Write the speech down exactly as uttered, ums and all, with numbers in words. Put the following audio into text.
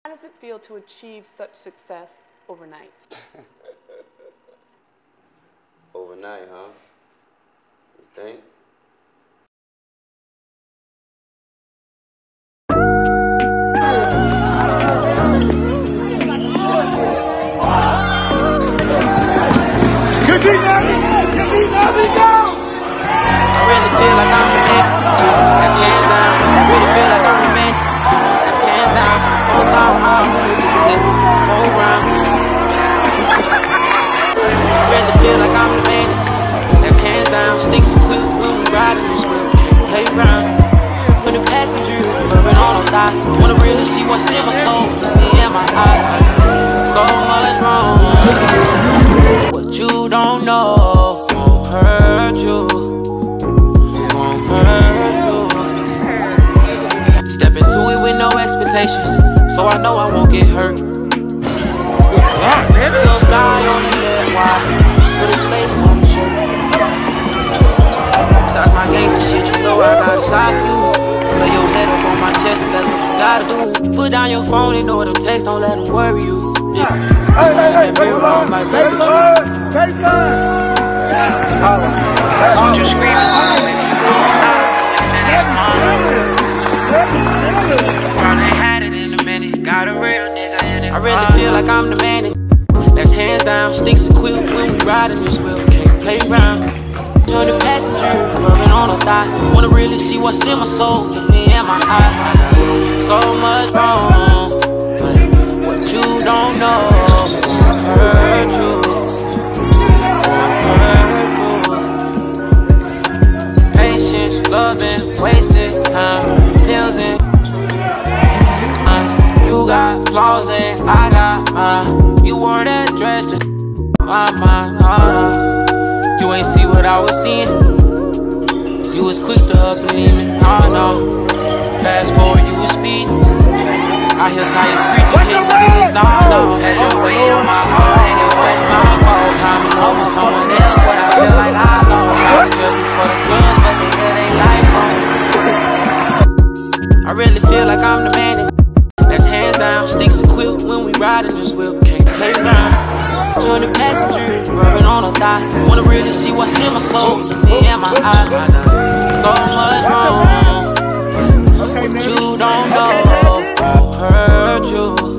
How does it feel to achieve such success overnight? Overnight, huh? You think? Gaurd Nebie! Gaurd Nebie, go! I really feel like I'm the man. That's hands down. I really feel like I'm the man. That's hands down. On top of how I move this clip. Whole round. I really feel like I'm the man. That's hands down. Sticks and quick when we riding this whip. Can't play around. When the passenger rubbing on the thigh. Wanna really see what's in my soul. Look me in my eye. So much wrong. What you don't know won't hurt you. Won't hurt you. Step into it with no expectations, so I know I won't get hurt. Tough guy on the net, why? Put his face on the shirt. Besides my gangster shit, you know I gotta sock you. Lay your head up on my chest if that's what you gotta do. Put down your phone, ignore them texts, don't let them worry you. Yeah. Hey, hey, hey, mirror on my back with you. That's what you're screaming for, baby. You gon' stop till we finish, mom. Probably had it in a minute. Got a real nigga in it. I really feel like I'm the man. That's hands down. Sticks and quill when we riding this wheel. Can't play around. Turn the passenger, rubbing on the thigh. Wanna really see what's in my soul. Look me in my eye. So much wrong, but what you don't know won't hurt you. Won't hurt you. Patience, loving, wasted time, pills and us. You got flaws and I got mine. You wore that dress just my mind. Oh, you ain't see what I was seeing. You was quick to up believe me. Oh no. Fast forward, you was speeding. I hear tires screeching, hit wheels. No, no. Had your way on my heart and it wasn't my fault. Time and over someone else, but I feel like I lost. I would judge me for the drugs, but they had they life on. I really feel like I'm the man. That's hands down. Sticks and quill when we riding this whip. Can't play around. Turn the passenger, rubbing on the thigh. Wanna really see what's in my soul. Look me in my eye. So much wrong, but what you don't know won't hurt you.